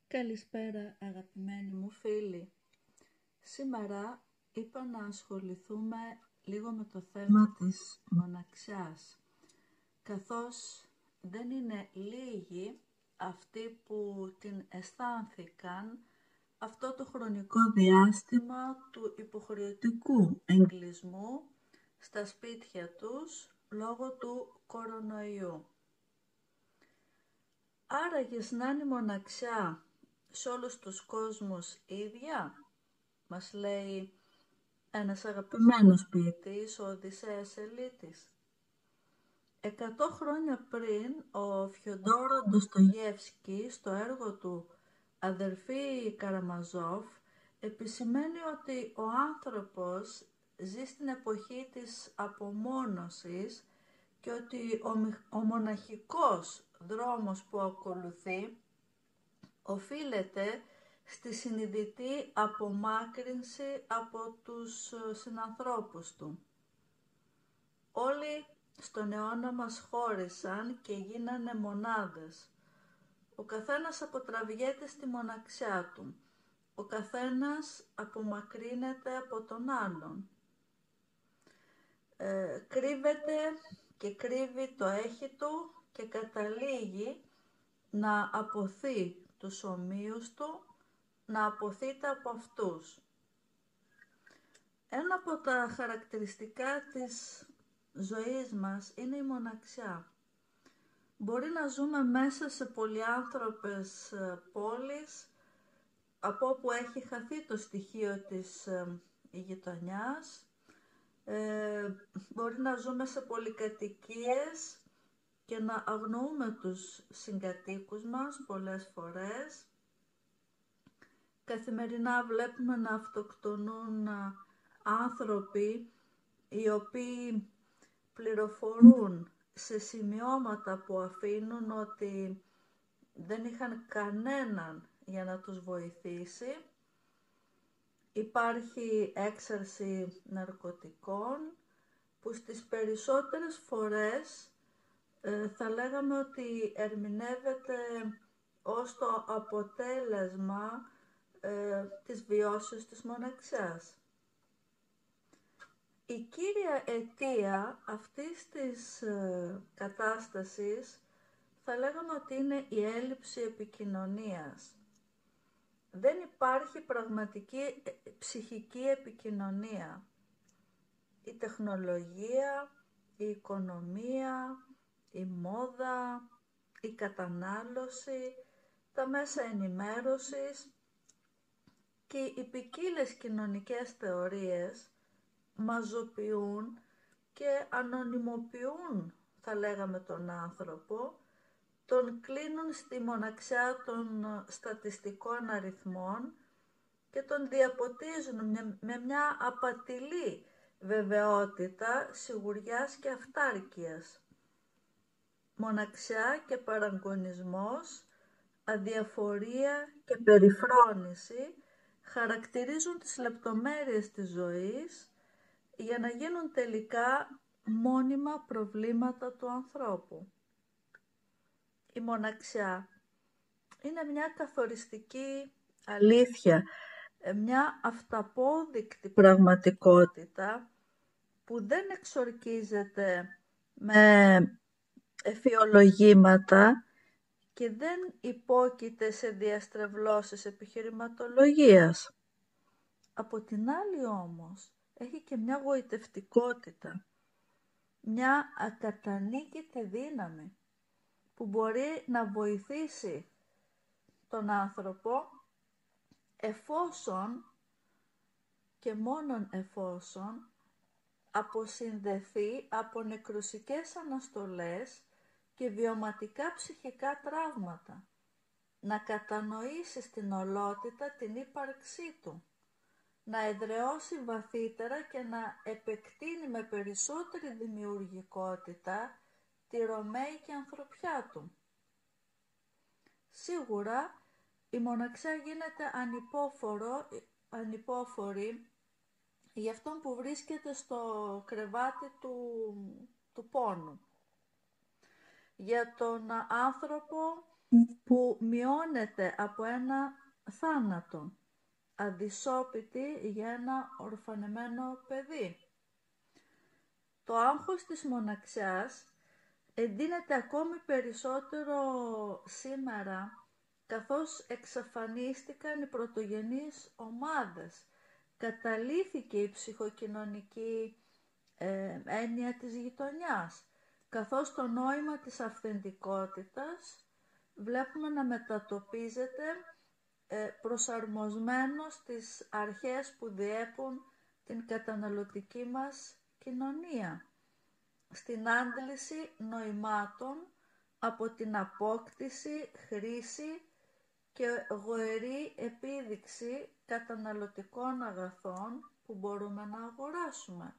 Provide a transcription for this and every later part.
Καλησπέρα αγαπημένοι μου φίλοι. Σήμερα είπα να ασχοληθούμε λίγο με το θέμα της μοναξιάς, καθώς δεν είναι λίγοι αυτοί που την αισθάνθηκαν αυτό το χρονικό διάστημα του υποχρεωτικού εγκλεισμού στα σπίτια τους λόγω του κορονοϊού. Άραγες να είναι η μοναξιά σε όλους τους κόσμους ίδια, μας λέει ένας αγαπημένος ποιητής, ο Οδυσσέας Ελίτης. 100 χρόνια πριν, ο Φιοντόρο Ντοστογεύσκι στο έργο του «Αδερφοί Καραμαζόφ» επισημαίνει ότι ο άνθρωπος ζει στην εποχή της απομόνωσης και ότι ο μοναχικός δρόμος που ακολουθεί οφείλεται στη συνειδητή απομάκρυνση από τους συνανθρώπους του. Όλοι στον αιώνα μας χώρισαν και γίνανε μονάδες. Ο καθένας αποτραβιέται στη μοναξιά του. Ο καθένας απομακρύνεται από τον άλλον. Κρύβεται και κρύβει το έχει του και καταλήγει να αποθεί τους ομοίους του, να αποθείται από αυτούς. Ένα από τα χαρακτηριστικά της ζωής μας είναι η μοναξιά. Μπορεί να ζούμε μέσα σε πολυάνθρωπες πόλεις, από όπου έχει χαθεί το στοιχείο της γειτονιάς. Μπορεί να ζούμε σε πολυκατοικίες και να αγνοούμε τους συγκατοίκους μας πολλές φορές. Καθημερινά βλέπουμε να αυτοκτονούν άνθρωποι οι οποίοι πληροφορούν σε σημειώματα που αφήνουν ότι δεν είχαν κανέναν για να τους βοηθήσει. Υπάρχει έξαρση ναρκωτικών που στις περισσότερες φορές θα λέγαμε ότι ερμηνεύεται ως το αποτέλεσμα της βιώσεως της μοναξιάς. Η κύρια αιτία αυτής της κατάστασης θα λέγαμε ότι είναι η έλλειψη επικοινωνίας. Δεν υπάρχει πραγματική ψυχική επικοινωνία. Η τεχνολογία, η οικονομία, η μόδα, η κατανάλωση, τα μέσα ενημέρωσης και οι ποικίλες κοινωνικές θεωρίες μαζοποιούν και ανωνυμοποιούν, θα λέγαμε, τον άνθρωπο, τον κλείνουν στη μοναξιά των στατιστικών αριθμών και τον διαποτίζουν με μια απατηλή βεβαιότητα σιγουριάς και αυτάρκειας. Μοναξιά και παραγωνισμός, αδιαφορία και περιφρόνηση χαρακτηρίζουν τις λεπτομέρειες της ζωής για να γίνουν τελικά μόνιμα προβλήματα του ανθρώπου. Η μοναξιά είναι μια καθοριστική αλήθεια, μια αυταπόδεικτη πραγματικότητα που δεν εξορκίζεται με εφιολογήματα και δεν υπόκειται σε διαστρεβλώσεις επιχειρηματολογίας. Από την άλλη όμως έχει και μια γοητευτικότητα, μια ακατανίκητη δύναμη που μπορεί να βοηθήσει τον άνθρωπο εφόσον και μόνον εφόσον αποσυνδεθεί από νεκροσικές αναστολές και βιωματικά ψυχικά τραύματα, να κατανοήσει στην ολότητα την ύπαρξή του, να εδραιώσει βαθύτερα και να επεκτείνει με περισσότερη δημιουργικότητα τη ρωμαϊκή ανθρωπιά του. Σίγουρα η μοναξιά γίνεται ανυπόφορη για αυτόν που βρίσκεται στο κρεβάτι του πόνου. Για τον άνθρωπο που μειώνεται από ένα θάνατο, αδυσόπιτη για ένα ορφανεμένο παιδί. Το άγχος της μοναξιάς εντείνεται ακόμη περισσότερο σήμερα, καθώς εξαφανίστηκαν οι πρωτογενείς ομάδες. Καταλύθηκε η ψυχοκοινωνική έννοια της γειτονιάς, καθώς το νόημα της αυθεντικότητας βλέπουμε να μετατοπίζεται προσαρμοσμένο στις αρχές που διέπουν την καταναλωτική μας κοινωνία, στην άντληση νοημάτων από την απόκτηση, χρήση και γοερή επίδειξη καταναλωτικών αγαθών που μπορούμε να αγοράσουμε.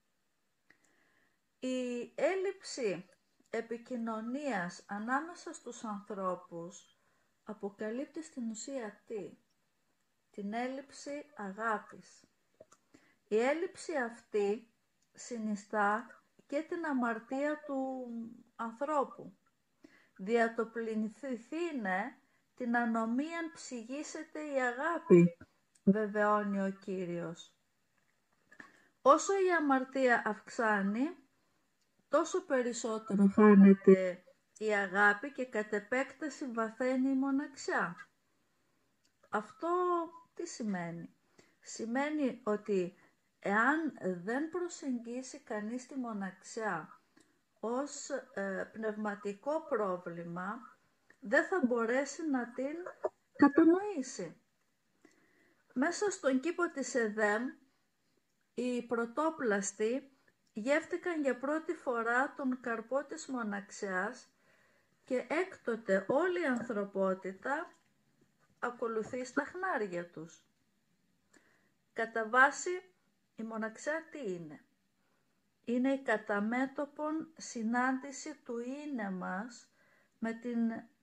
Η έλλειψη επικοινωνίας ανάμεσα στους ανθρώπους αποκαλύπτει στην ουσία τι? Την έλλειψη αγάπης. Η έλλειψη αυτή συνιστά και την αμαρτία του ανθρώπου. Δια το πληθύνε την ανομίαν ψυγίσεται η αγάπη, βεβαιώνει ο Κύριος. Όσο η αμαρτία αυξάνει, τόσο περισσότερο χάνεται η αγάπη και κατ' επέκταση βαθαίνει η μοναξιά. Αυτό τι σημαίνει? Σημαίνει ότι εάν δεν προσεγγίσει κανείς τη μοναξιά ως πνευματικό πρόβλημα, δεν θα μπορέσει να την κατανοήσει. Μέσα στον κήπο της Εδέμ, οι πρωτόπλαστοι γεύτηκαν για πρώτη φορά τον καρπό της μοναξιάς και έκτοτε όλη η ανθρωπότητα ακολουθεί στα χνάρια τους. Κατά βάση, η μοναξιά τι είναι? Είναι η καταμέτωπον συνάντηση του είναι μας με την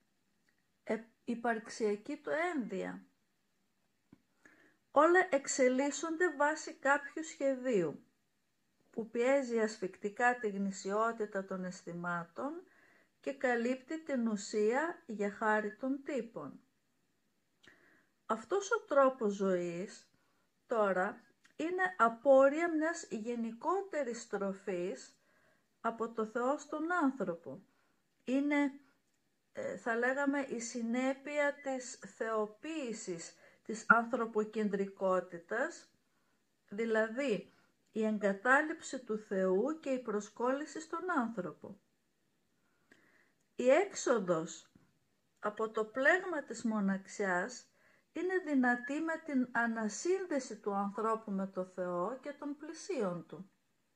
υπαρξιακή του ένδυα. Όλα εξελίσσονται βάσει κάποιου σχεδίου που πιέζει ασφυκτικά τη γνησιότητα των αισθημάτων και καλύπτει την ουσία για χάρη των τύπων. Αυτός ο τρόπος ζωής τώρα είναι απόρρια μιας γενικότερης στροφής από το Θεό στον άνθρωπο. Είναι, θα λέγαμε, η συνέπεια της θεοποίησης της ανθρωποκεντρικότητας, δηλαδή η εγκατάλειψη του Θεού και η προσκόλληση στον άνθρωπο. Η έξοδος από το πλέγμα της μοναξιάς είναι δυνατή με την ανασύνδεση του ανθρώπου με το Θεό και των πλησίων του.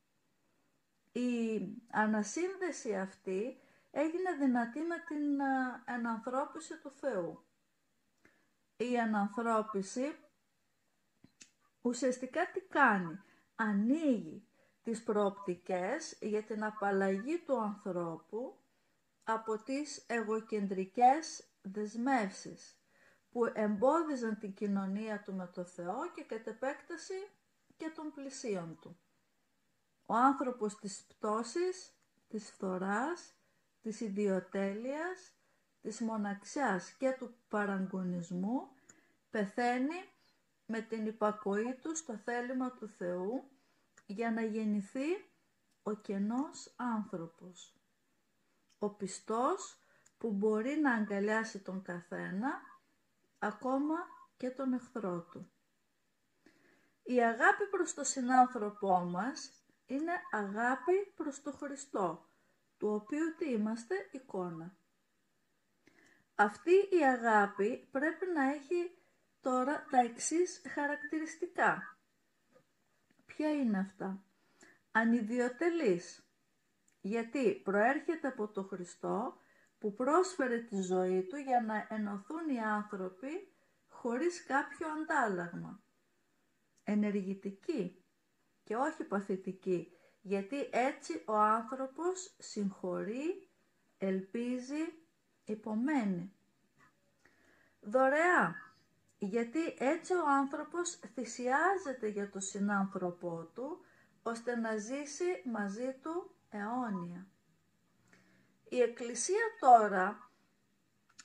Η ανασύνδεση αυτή έγινε δυνατή με την ενανθρώπιση του Θεού. Η ανανθρώπιση ουσιαστικά τι κάνει? Ανοίγει τις προοπτικές για την απαλλαγή του ανθρώπου από τις εγωκεντρικές δεσμεύσεις που εμπόδιζαν την κοινωνία του με το Θεό και κατ' επέκταση και των πλησίων του. Ο άνθρωπος της πτώσης, της φθοράς, της ιδιοτέλειας, της μοναξιάς και του παραγωνισμού πεθαίνει με την υπακοή του στο θέλημα του Θεού για να γεννηθεί ο κενός άνθρωπος. Ο πιστός που μπορεί να αγκαλιάσει τον καθένα, ακόμα και τον εχθρό του. Η αγάπη προς τον συνάνθρωπό μας είναι αγάπη προς τον Χριστό, του οποίου τι είμαστε? Εικόνα. Αυτή η αγάπη πρέπει να έχει τώρα τα εξής χαρακτηριστικά. Ποια είναι αυτά? Ανιδιοτελής, γιατί προέρχεται από τον Χριστό που πρόσφερε τη ζωή του για να ενωθούν οι άνθρωποι χωρίς κάποιο αντάλλαγμα. Ενεργητική και όχι παθητική, γιατί έτσι ο άνθρωπος συγχωρεί, ελπίζει, υπομένει. Δωρεά, γιατί έτσι ο άνθρωπος θυσιάζεται για τον συνάνθρωπό του, ώστε να ζήσει μαζί του αιώνια. Η Εκκλησία τώρα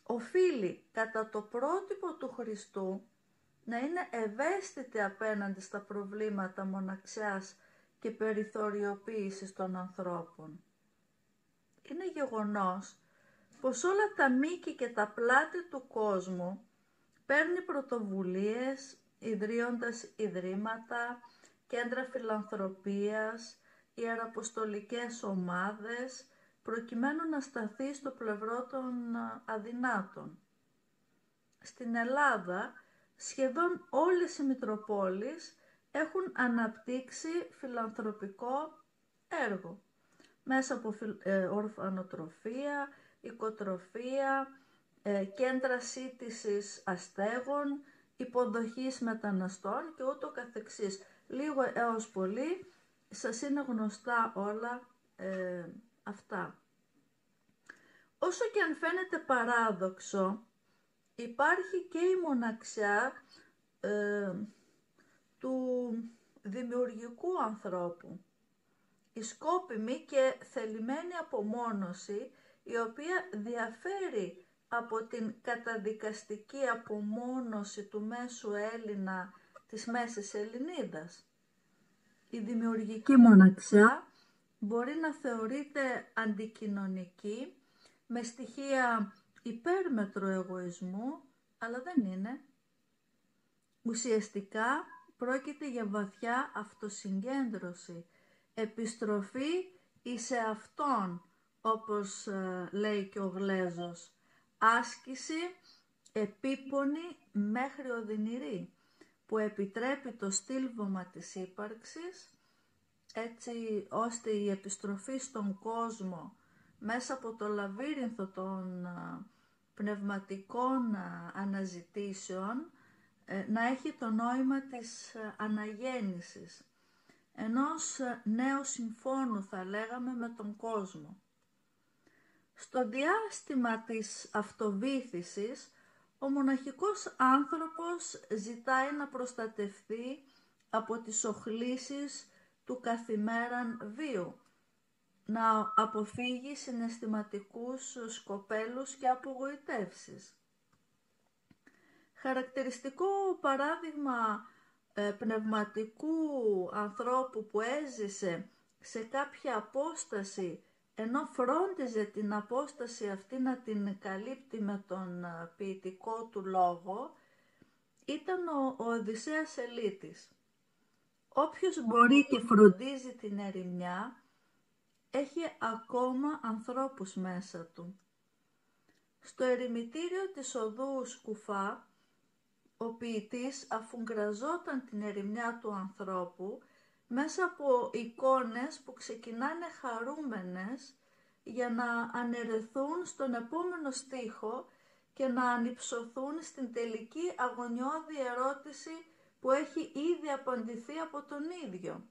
οφείλει κατά το πρότυπο του Χριστού να είναι ευαίσθητη απέναντι στα προβλήματα μοναξιάς και περιθωριοποίησης των ανθρώπων. Είναι γεγονός πως όλα τα μήκη και τα πλάτη του κόσμου παίρνει πρωτοβουλίες, ιδρύοντας ιδρύματα, κέντρα φιλανθρωπίας, ιεραποστολικές ομάδες, προκειμένου να σταθεί στο πλευρό των αδυνάτων. Στην Ελλάδα, σχεδόν όλες οι Μητροπόλεις έχουν αναπτύξει φιλανθρωπικό έργο, μέσα από ορφανοτροφία, οικοτροφία, κέντρα σύντησης αστέγων, υποδοχής μεταναστών και ούτω καθεξής. Λίγο έως πολύ σας είναι γνωστά όλα αυτά. Όσο και αν φαίνεται παράδοξο, υπάρχει και η μοναξιά του δημιουργικού ανθρώπου. Η σκόπιμη και θελημένη απομόνωση, η οποία διαφέρει από την καταδικαστική απομόνωση του μέσου Έλληνα της Μέσης Ελληνίδας. Η δημιουργική μοναξιά μπορεί να θεωρείται αντικοινωνική, με στοιχεία υπέρμετρου εγωισμού, αλλά δεν είναι. Ουσιαστικά πρόκειται για βαθιά αυτοσυγκέντρωση, επιστροφή εις εαυτόν, όπως λέει και ο Γλέζος, άσκηση επίπονη μέχρι οδυνηρή, που επιτρέπει το στήλβωμα της ύπαρξης, έτσι ώστε η επιστροφή στον κόσμο μέσα από το λαβύρινθο των πνευματικών αναζητήσεων να έχει το νόημα της αναγέννησης, ενός νέου συμφώνου, θα λέγαμε, με τον κόσμο. Στο διάστημα της αυτοβύθισης, ο μοναχικός άνθρωπος ζητάει να προστατευθεί από τις οχλήσεις του καθημέραν βίου, να αποφύγει συναισθηματικούς σκοπέλους και απογοητεύσεις. Χαρακτηριστικό παράδειγμα πνευματικού ανθρώπου που έζησε σε κάποια απόσταση, ενώ φρόντιζε την απόσταση αυτή να την καλύπτει με τον ποιητικό του λόγο, ήταν ο Οδυσσέας Ελίτης. Όποιος μπορεί και φροντίζει την ερημιά, έχει ακόμα ανθρώπους μέσα του. Στο ερημητήριο της οδού Σκουφά, ο ποιητής αφουγκραζόταν την ερημιά του ανθρώπου μέσα από εικόνες που ξεκινάνε χαρούμενες για να αναιρεθούν στον επόμενο στίχο και να ανυψωθούν στην τελική αγωνιώδη ερώτηση που έχει ήδη απαντηθεί από τον ίδιο.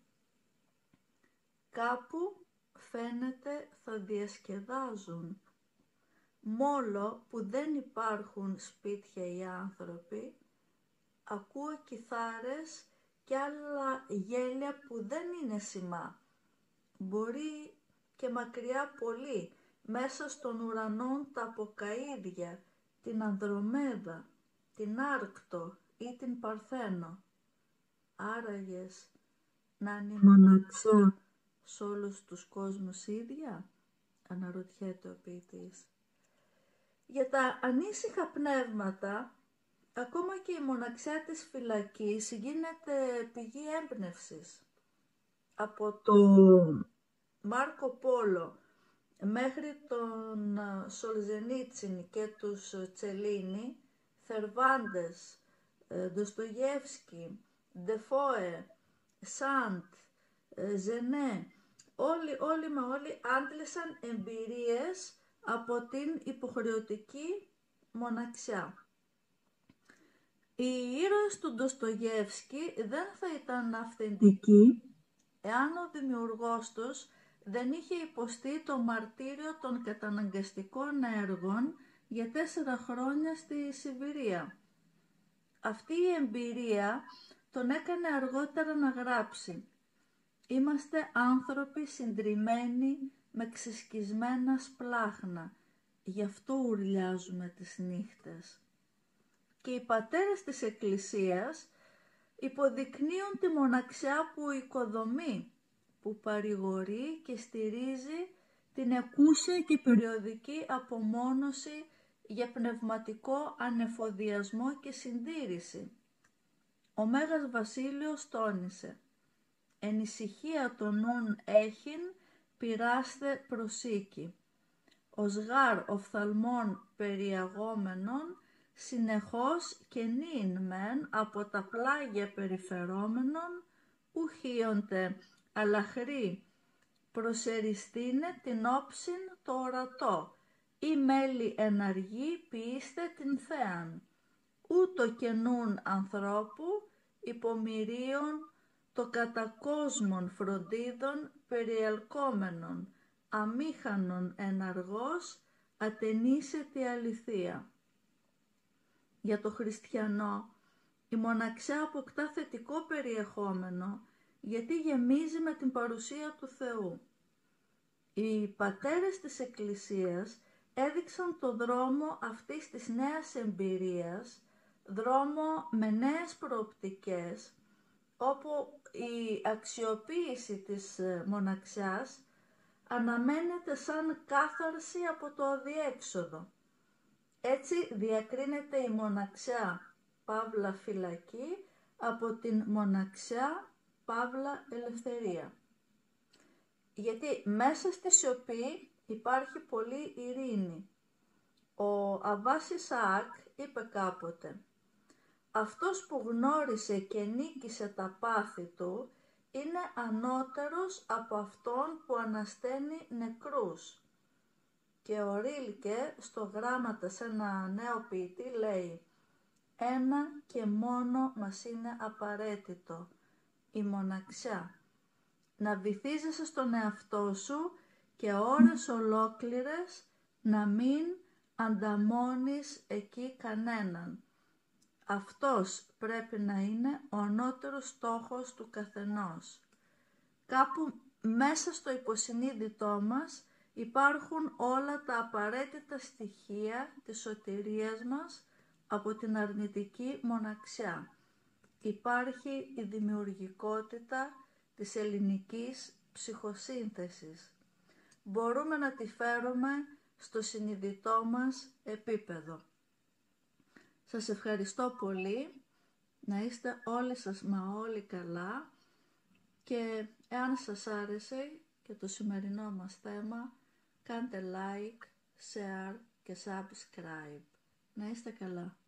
Κάπου φαίνεται θα διασκεδάζουν. Μόλο που δεν υπάρχουν σπίτια οι άνθρωποι, ακούω κιθάρες και άλλα γέλια που δεν είναι σημά. Μπορεί και μακριά πολύ, μέσα στον ουρανό τα αποκαΐδια, την Ανδρομέδα, την Άρκτο ή την Παρθένο. Άραγες να είναι η μοναξιά σ' όλους τους κόσμους ίδια, αναρωτιέται ο ποιητής. Για τα ανήσυχα πνεύματα, ακόμα και η μοναξιά της φυλακής γίνεται πηγή έμπνευσης. Από τον Μάρκο Πόλο μέχρι τον Σολζενίτσιν και τους Τσελίνι, Θερβάντες, Ντοστογεύσκι, Ντεφόε, Σαντ, Ζενέ, όλοι άντλησαν εμπειρίες από την υποχρεωτική μοναξιά. Οι ήρωες του Ντοστογεύσκι δεν θα ήταν αυθεντικοί εάν ο δημιουργός τους δεν είχε υποστεί το μαρτύριο των καταναγκαστικών έργων για 4 χρόνια στη Σιβηρία. Αυτή η εμπειρία τον έκανε αργότερα να γράψει «Είμαστε άνθρωποι συντριμμένοι με ξεσκισμένα σπλάχνα γι' αυτό ουρλιάζουμε τις νύχτες. Και οι πατέρες της Εκκλησίας υποδεικνύουν τη μοναξιά που οικοδομεί, που παρηγορεί και στηρίζει την εκούσια και περιοδική απομόνωση για πνευματικό ανεφοδιασμό και συντήρηση. Ο Μέγας Βασίλειος τόνισε «Εν ησυχία το νουν έχειν πειράστε προσήκη. Ως γάρ οφθαλμών περιαγόμενων συνεχώς και νυν μεν από τα πλάγια περιφερόμενων ουχίονται αλαχρή προσεριστήνε την όψιν το ορατό ή μέλη εναργή ποιήστε την θέαν ούτω καινούν ανθρώπου υπομοιρίων το κατακόσμων φροντίδων περιελκόμενων αμήχανον εναργός ατενίσεται αληθεία». Για το χριστιανό η μοναξιά αποκτά θετικό περιεχόμενο γιατί γεμίζει με την παρουσία του Θεού. Οι πατέρες της Εκκλησίας έδειξαν το δρόμο αυτής της νέας εμπειρίας, δρόμο με νέες προοπτικές, όπου η αξιοποίηση της μοναξιάς αναμένεται σαν κάθαρση από το αδιέξοδο. Έτσι διακρίνεται η μοναξιά παύλα φυλακή από την μοναξιά παύλα ελευθερία. Γιατί μέσα στη σιωπή υπάρχει πολύ ειρήνη. Ο Αββάς Ισαάκ είπε κάποτε «Αυτός που γνώρισε και νίκησε τα πάθη του είναι ανώτερος από αυτόν που ανασταίνει νεκρούς». Και ο Ρίλκε στο γράμματα σε ένα νέο ποιητή λέει «Ένα και μόνο μας είναι απαραίτητο, η μοναξιά. Να βυθίζεσαι στον εαυτό σου και ώρες ολόκληρες να μην ανταμώνεις εκεί κανέναν. Αυτός πρέπει να είναι ο ανώτερος στόχος του καθενός. Κάπου μέσα στο υποσυνείδητό μας υπάρχουν όλα τα απαραίτητα στοιχεία της σωτηρίας μας από την αρνητική μοναξιά. Υπάρχει η δημιουργικότητα της ελληνικής ψυχοσύνθεσης. Μπορούμε να τη φέρουμε στο συνειδητό μας επίπεδο. Σας ευχαριστώ πολύ, να είστε όλοι σας μα όλοι καλά και εάν σας άρεσε και το σημερινό μας θέμα, κάντε like, share και subscribe. Να είστε καλά.